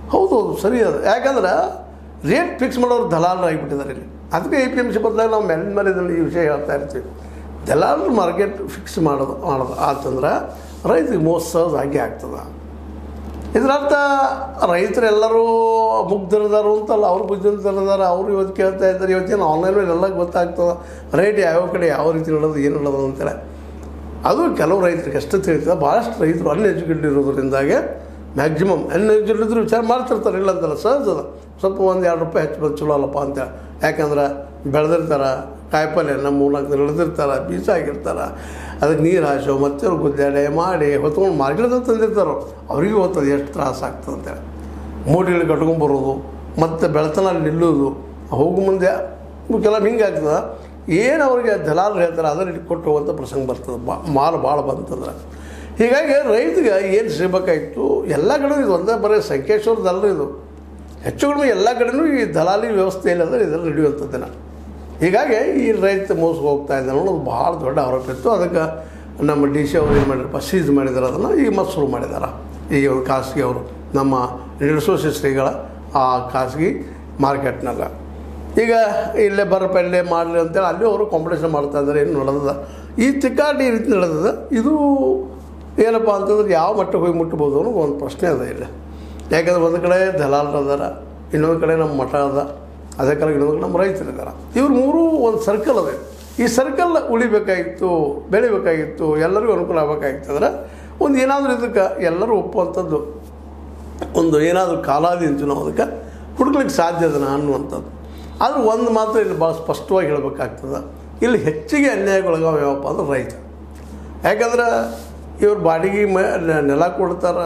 ಹೌದು ಸರಿ ಅದು. ಯಾಕಂದ್ರೆ ರೇಟ್ ಫಿಕ್ಸ್ ಮಾಡೋರು ದಲಾಲರು ಆಗಿಬಿಟ್ಟಿದ್ದಾರೆ ಇಲ್ಲಿ. ಅದಕ್ಕೆ APMC ಬದಲಾಗಿ ನಾವು ಮೇಲೆ ಇದರಲ್ಲಿ ಈ ವಿಷಯ ಹೇಳ್ತಾ ಇರ್ತೀವಿ. ದಲಾಲರು ಮಾರ್ಕೆಟ್ ಫಿಕ್ಸ್ ಮಾಡೋದು ಆತಂದ್ರೆ ರೈತರಿಗೆ ಮೋಸ ಸಹಜ ಆಗಿ ಆಗ್ತದೆ. ಇದರರ್ಥ ರೈತರೆಲ್ಲರೂ ಮುಗ್ಧರಿದಾರು ಅಂತಲ್ಲ, ಅವ್ರು ಬುದ್ಧಿವಂತರಿದ್ದಾರೆ. ಅವರು ಇವತ್ತು ಕೇಳ್ತಾ ಇದ್ದಾರೆ, ಇವತ್ತೇನು ಆನ್ಲೈನ್ ಮೇಲೆ ಎಲ್ಲ ಗೊತ್ತಾಗ್ತದೆ ರೇಟ್ ಯಾವ ಕಡೆ ಯಾವ ರೀತಿ ನೋಡೋದು ಏನು ನೋಡೋದು ಅಂತೇಳಿ. ಅದು ಕೆಲವು ರೈತರಿಗೆ ಅಷ್ಟೇ ತಿಳಿತದೆ. ಭಾಳಷ್ಟು ರೈತರು ಅನ್ಎಜುಕೇಟೆಡ್ ಇರೋದ್ರಿಂದಾಗೆ ಮ್ಯಾಕ್ಸಿಮಮ್ ಅನ್ಎಜುಕೇಟೆಡ್ ಇದ್ರೂ ವಿಚಾರ ಮಾಡ್ತಿರ್ತಾರೆ, ಇಲ್ಲ ಅಂತಲ್ಲ, ಸಹಜ ಅದ. ಸ್ವಲ್ಪ $1-2 ಹೆಚ್ಚು ಬಂದು ಚಲೋ ಅಲ್ಲಪ್ಪ ಅಂತೇಳಿ. ಯಾಕಂದ್ರೆ ಬೆಳೆದಿರ್ತಾರೆ, ಕಾಯಿಪಲ್ಯನ 3-4 ದಿನ ಇಳಿದಿರ್ತಾರೆ, ಬೀಜ ಆಗಿರ್ತಾರೆ, ಅದಕ್ಕೆ ನೀರು ಹಾಸೋ ಮತ್ತೆ ಅವ್ರು ಗುದ್ದಾಡೆ ಮಾಡಿ ಹೊತ್ಕೊಂಡು ಮಾರ್ಕೆಟ್ದಾಗ ತಂದಿರ್ತಾರೋ ಅವ್ರಿಗೆ ಗೊತ್ತದು ಎಷ್ಟು ತ್ರಾಸ ಆಗ್ತದೆ ಅಂತೇಳಿ. ಮೂಟಿಗಳು ಕಟ್ಕೊಂಡ್ಬರೋದು ಮತ್ತು ಬೆಳೆತನ ನಿಲ್ಲೋದು, ಹೋಗು ಮುಂದೆ ಕೆಲವು ಹಿಂಗೆ ಆಗ್ತದೆ. ಏನು ಅವ್ರಿಗೆ ದಲಾಲರು ಹೇಳ್ತಾರೆ ಅದನ್ನು ಕೊಟ್ಟು ಹೋಗುವಂಥ ಪ್ರಸಂಗ ಬರ್ತದೆ ಮಾಲು ಭಾಳ ಬಂತಂದ್ರೆ. ಹೀಗಾಗಿ ರೈತಗೆ ಏನು ಸಿಗಬೇಕಾಗಿತ್ತು ಎಲ್ಲ ಕಡೆ ಇದು ಒಂದೇ ಬರೀ ಸಂಕೇಶ್ವರದಲ್ಲೂ ಇದು ಹೆಚ್ಚು ಕಡಿಮೆ ಎಲ್ಲ ಕಡೆಯೂ ಈ ದಲಾಲಿ ವ್ಯವಸ್ಥೆ ಇಲ್ಲಂದ್ರೆ ಇದರಲ್ಲಿ ನಡೆಯುವಂಥದ್ದನ್ನು. ಹೀಗಾಗಿ ಈ ರೈತ ಮೋಸ ಹೋಗ್ತಾ ಇದ್ದಾನೆ ಅನ್ನೋದು ಭಾಳ ದೊಡ್ಡ ಆರೋಪ ಇತ್ತು. ಅದಕ್ಕೆ ನಮ್ಮ DC ಅವರು ಏನು ಮಾಡಿರಪ್ಪ ಸೀಸ್ ಮಾಡಿದ್ದಾರೆ, ಅದನ್ನು ಈಗ ಮತ್ತೆ ಶುರು ಮಾಡಿದ್ದಾರೆ. ಈ ಒಂದು ಖಾಸಗಿ ಅವರು ನಮ್ಮ ನಡೆಸೋಸಿ ಶ್ರೀಗಳ ಆ ಖಾಸಗಿ ಮಾರ್ಕೆಟ್ನಾಗ ಈಗ ಇಲ್ಲೇ ಬರಪ್ಪ ಇಲ್ಲೇ ಮಾಡಲಿ ಅಂತೇಳಿ ಅಲ್ಲಿ ಅವರು ಕಾಂಪಿಟೇಷನ್ ಮಾಡ್ತಾಯಿದ್ದಾರೆ. ಏನು ನಡೆದ ಈ ತಿಕ್ಕಾಟಿ ಈ ರೀತಿ ನಡೆದಿದೆ. ಇದು ಏನಪ್ಪ ಅಂತಂದ್ರೆ ಯಾವ ಮಟ್ಟಕ್ಕೆ ಹೋಗಿ ಮುಟ್ಬೋದು ಅನ್ನೋ ಒಂದು ಪ್ರಶ್ನೆ ಅದ ಇಲ್ಲ. ಯಾಕಂದ್ರೆ ಒಂದು ಕಡೆ ದಲಾಲರು ಅದಾರ, ಇನ್ನೊಂದು ಕಡೆ ನಮ್ಮ ಮಠ ಅದ, ಅದೇ ಕಾಲ ಇನ್ನೊಂದು ಕಡೆ ನಮ್ಮ ರೈತರು ಇದ್ದಾರೆ. ಇವ್ರು ಮೂರು ಒಂದು ಸರ್ಕಲ್ ಅದೇ. ಈ ಸರ್ಕಲ್ ಉಳಿಬೇಕಾಗಿತ್ತು, ಬೆಳಿಬೇಕಾಗಿತ್ತು, ಎಲ್ಲರಿಗೂ ಅನುಕೂಲ ಆಗಬೇಕಾಗಿತ್ತು. ಅಂದ್ರೆ ಒಂದು ಏನಾದರೂ ಇದಕ್ಕೆ ಎಲ್ಲರೂ ಒಪ್ಪುವಂಥದ್ದು ಒಂದು ಏನಾದರೂ ಕಾಲಾದಿ ಅಂತ ನಾವು ಅದಕ್ಕೆ ಹುಡುಕ್ಲಿಕ್ಕೆ ಸಾಧ್ಯ ಅದನ್ನ ಅನ್ನುವಂಥದ್ದು. ಆದರೂ ಒಂದು ಮಾತ್ರ ಇಲ್ಲಿ ಭಾಳ ಸ್ಪಷ್ಟವಾಗಿ ಹೇಳಬೇಕಾಗ್ತದೆ, ಇಲ್ಲಿ ಹೆಚ್ಚಿಗೆ ಅನ್ಯಾಯಗೊಳಗಾವ ಯಾವಪ್ಪ ಅಂದ್ರೆ ರೈತ. ಯಾಕಂದ್ರೆ ಇವ್ರು ಬಾಡಿಗೆ ನೆಲ ಕೊಡ್ತಾರೆ,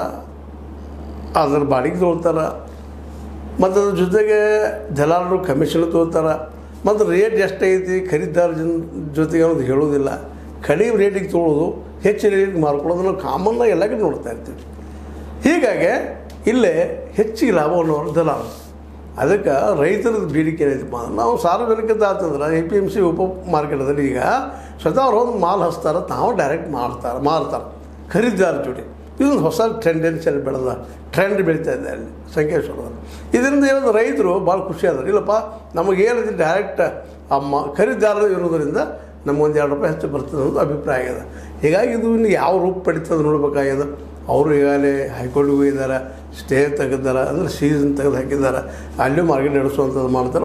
ಅದ್ರ ಬಾಡಿಗೆ ತೊಗೊಳ್ತಾರೆ, ಮತ್ತು ಅದ್ರ ಜೊತೆಗೆ ದಲಾಲರು ಕಮಿಷನ್ ತೊಗೊಳ್ತಾರೆ, ಮತ್ತು ರೇಟ್ ಎಷ್ಟೈತಿ ಖರೀದಾರ ಜೊತೆಗೆ ಅನ್ನೋದು ಹೇಳೋದಿಲ್ಲ. ಕಡಿಮೆ ರೇಟಿಗೆ ತೊಗೊಳ್ಳೋದು, ಹೆಚ್ಚು ರೇಟಿಗೆ ಮಾರ್ಕೊಳ್ಳೋದನ್ನು ಕಾಮನ್ನಾಗಿ ಎಲ್ಲ ಕಡೆ ನೋಡ್ತಾ ಇರ್ತೀವಿ. ಹೀಗಾಗಿ ಇಲ್ಲೇ ಹೆಚ್ಚಿಗೆ ಲಾಭವನ್ನು ಅವರು ದಲಾಲರು. ಅದಕ್ಕೆ ರೈತರದ್ದು ಬೇಡಿಕೆ ಏನೈತಪ್ಪ ಅಂದ್ರೆ ನಾವು ಸಾರ್ವಜನಿಕತೆ ಆತಂದ್ರೆ APMC ಉಪ ಮಾರ್ಕೆಟದಲ್ಲಿ ಈಗ ಸ್ವತಃ ಅವ್ರು ಒಂದು ಮಾಲ್ ಹಚ್ತಾರೆ, ತಾವು ಡೈರೆಕ್ಟ್ ಮಾರ್ತಾರೆ ಖರೀದಾರ ಜೋಡಿ. ಇದೊಂದು ಹೊಸ ಟೆಂಡೆನ್ಸಿಯಲ್ಲಿ ಟ್ರೆಂಡ್ ಬೆಳೀತಾ ಇದೆ ಅಲ್ಲಿ ಸಂಕೇಶ್ವರದಲ್ಲಿ. ಇದರಿಂದ ಏನಂದ್ರೆ ರೈತರು ಭಾಳ ಖುಷಿ ಆದರು. ಇಲ್ಲಪ್ಪ ನಮಗೇನಿದೆ ಡೈರೆಕ್ಟ್ ಖರೀದಾರ ಇರೋದರಿಂದ ನಮಗೊಂದು $2 ಹೆಚ್ಚು ಬರ್ತದೆ ಅನ್ನೋದು ಅಭಿಪ್ರಾಯ ಆಗಿದೆ. ಹೀಗಾಗಿ ಇದು ಇನ್ನು ಯಾವ ರೂಪ ಪಡಿತದೆ ನೋಡಬೇಕಾಗಿದೆ. ಅವರು ಈಗಾಗಲೇ ಹೈಕೋರ್ಟ್ಗೆ ಹೋಗಿದ್ದಾರೆ, ಸ್ಟೇ ತೆಗೆದಾರೆ, ಅಂದರೆ ಸೀಸನ್ ತೆಗೆದು ಹಾಕಿದ್ದಾರೆ, ಅಲ್ಲೂ ಮಾರ್ಕೆಟ್ ನಡೆಸುವಂಥದ್ದು ಮಾಡ್ತಾರೆ.